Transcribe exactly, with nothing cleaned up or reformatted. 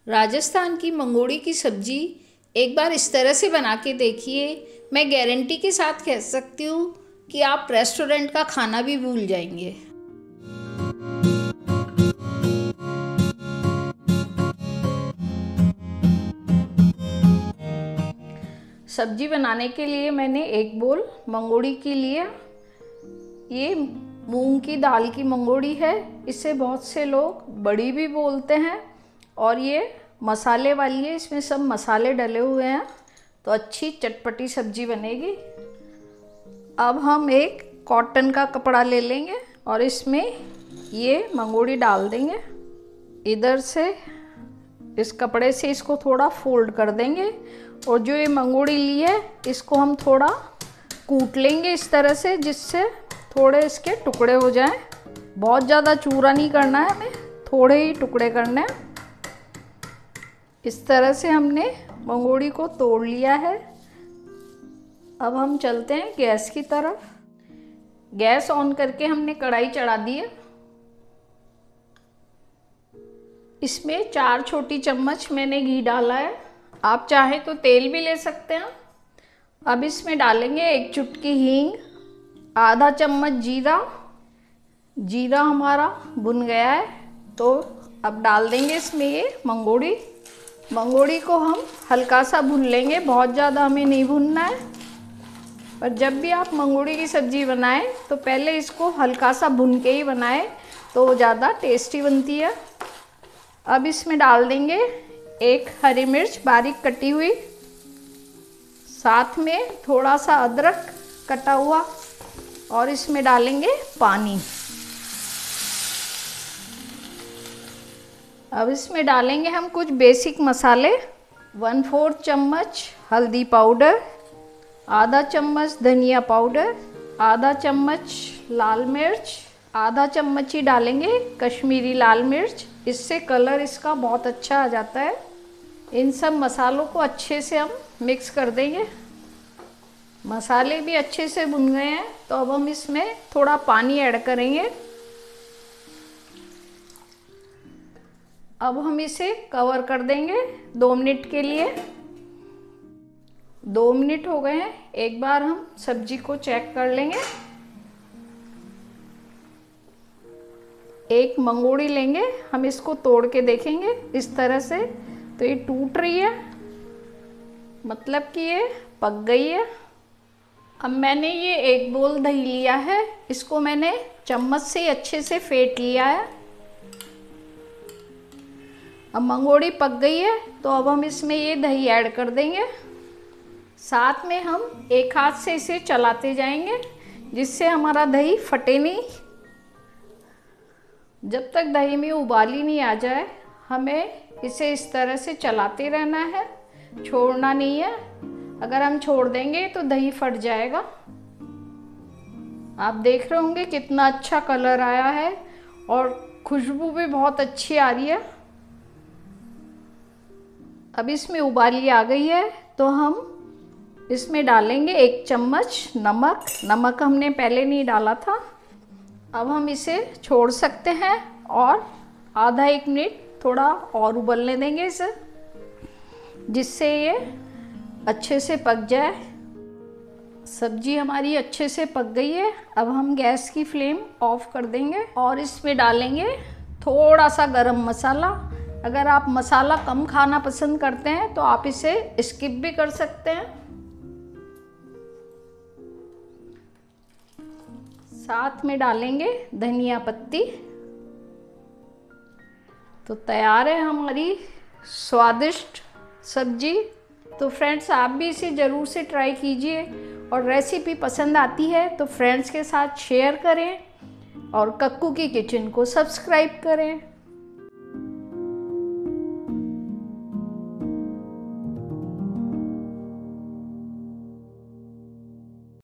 राजस्थान की मंगोड़ी की सब्ज़ी एक बार इस तरह से बना के देखिए। मैं गारंटी के साथ कह सकती हूँ कि आप रेस्टोरेंट का खाना भी भूल जाएंगे। सब्जी बनाने के लिए मैंने एक बोल मंगोड़ी की लिया। ये मूंग की दाल की मंगोड़ी है। इसे बहुत से लोग बड़ी भी बोलते हैं और ये मसाले वाली है। इसमें सब मसाले डले हुए हैं तो अच्छी चटपटी सब्जी बनेगी। अब हम एक कॉटन का कपड़ा ले लेंगे और इसमें ये मंगोड़ी डाल देंगे। इधर से इस कपड़े से इसको थोड़ा फोल्ड कर देंगे और जो ये मंगोड़ी ली है इसको हम थोड़ा कूट लेंगे इस तरह से, जिससे थोड़े इसके टुकड़े हो जाएं। बहुत ज़्यादा चूरा नहीं करना है हमें, थोड़े ही टुकड़े करने हैं। इस तरह से हमने मंगोड़ी को तोड़ लिया है। अब हम चलते हैं गैस की तरफ। गैस ऑन करके हमने कढ़ाई चढ़ा दी है। इसमें चार छोटी चम्मच मैंने घी डाला है। आप चाहे तो तेल भी ले सकते हैं। अब इसमें डालेंगे एक चुटकी हींग, आधा चम्मच जीरा। जीरा हमारा भुन गया है तो अब डाल देंगे इसमें ये मंगोड़ी। मंगोड़ी को हम हल्का सा भून लेंगे, बहुत ज़्यादा हमें नहीं भूनना है। पर जब भी आप मंगोड़ी की सब्ज़ी बनाएं तो पहले इसको हल्का सा भून के ही बनाएं तो ज़्यादा टेस्टी बनती है। अब इसमें डाल देंगे एक हरी मिर्च बारीक कटी हुई, साथ में थोड़ा सा अदरक कटा हुआ और इसमें डालेंगे पानी। अब इसमें डालेंगे हम कुछ बेसिक मसाले। वन फोर्थ चम्मच हल्दी पाउडर, आधा चम्मच धनिया पाउडर, आधा चम्मच लाल मिर्च, आधा चम्मच ही डालेंगे कश्मीरी लाल मिर्च। इससे कलर इसका बहुत अच्छा आ जाता है। इन सब मसालों को अच्छे से हम मिक्स कर देंगे। मसाले भी अच्छे से भुन गए हैं तो अब हम इसमें थोड़ा पानी ऐड करेंगे। अब हम इसे कवर कर देंगे दो मिनट के लिए। दो मिनट हो गए हैं। एक बार हम सब्जी को चेक कर लेंगे। एक मंगोड़ी लेंगे, हम इसको तोड़ के देखेंगे इस तरह से तो ये टूट रही है, मतलब कि ये पक गई है। अब मैंने ये एक बोल दही लिया है, इसको मैंने चम्मच से अच्छे से फेंट लिया है। अब मंगोड़ी पक गई है तो अब हम इसमें ये दही ऐड कर देंगे। साथ में हम एक हाथ से इसे चलाते जाएंगे जिससे हमारा दही फटे नहीं। जब तक दही में उबाली नहीं आ जाए हमें इसे इस तरह से चलाते रहना है, छोड़ना नहीं है। अगर हम छोड़ देंगे तो दही फट जाएगा। आप देख रहे होंगे कितना अच्छा कलर आया है और खुशबू भी बहुत अच्छी आ रही है। अब इसमें उबाली आ गई है तो हम इसमें डालेंगे एक चम्मच नमक। नमक हमने पहले नहीं डाला था। अब हम इसे छोड़ सकते हैं और आधा एक मिनट थोड़ा और उबलने देंगे इसे, जिससे ये अच्छे से पक जाए। सब्जी हमारी अच्छे से पक गई है। अब हम गैस की फ्लेम ऑफ कर देंगे और इसमें डालेंगे थोड़ा सा गरम मसाला। अगर आप मसाला कम खाना पसंद करते हैं तो आप इसे स्किप भी कर सकते हैं। साथ में डालेंगे धनिया पत्ती। तो तैयार है हमारी स्वादिष्ट सब्जी। तो फ्रेंड्स आप भी इसे ज़रूर से ट्राई कीजिए और रेसिपी पसंद आती है तो फ्रेंड्स के साथ शेयर करें और कक्कू की किचन को सब्सक्राइब करें।